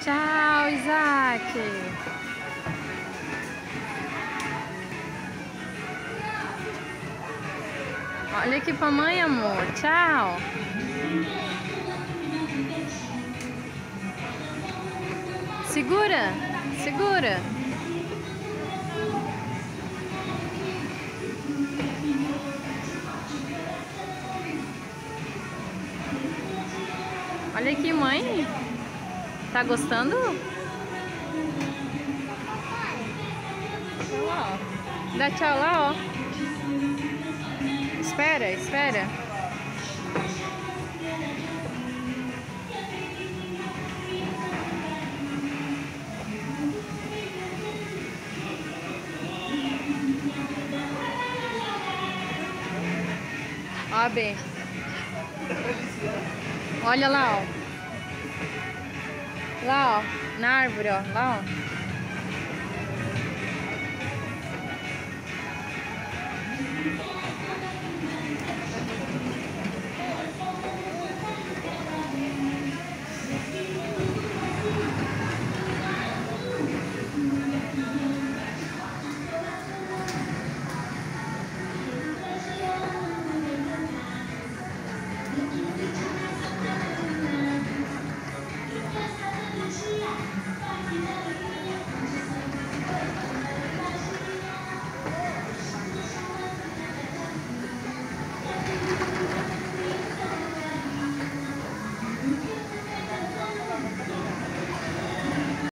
Tchau, Isaac. Olha aqui pra mãe, amor. Tchau. Segura, segura. Olha aqui, mãe. Tá gostando? Olha lá, ó. Dá tchau lá, ó. Espera, espera. Ó, B. Olha lá, ó. Lá, ó. Na árvore, ó. Lá, ó.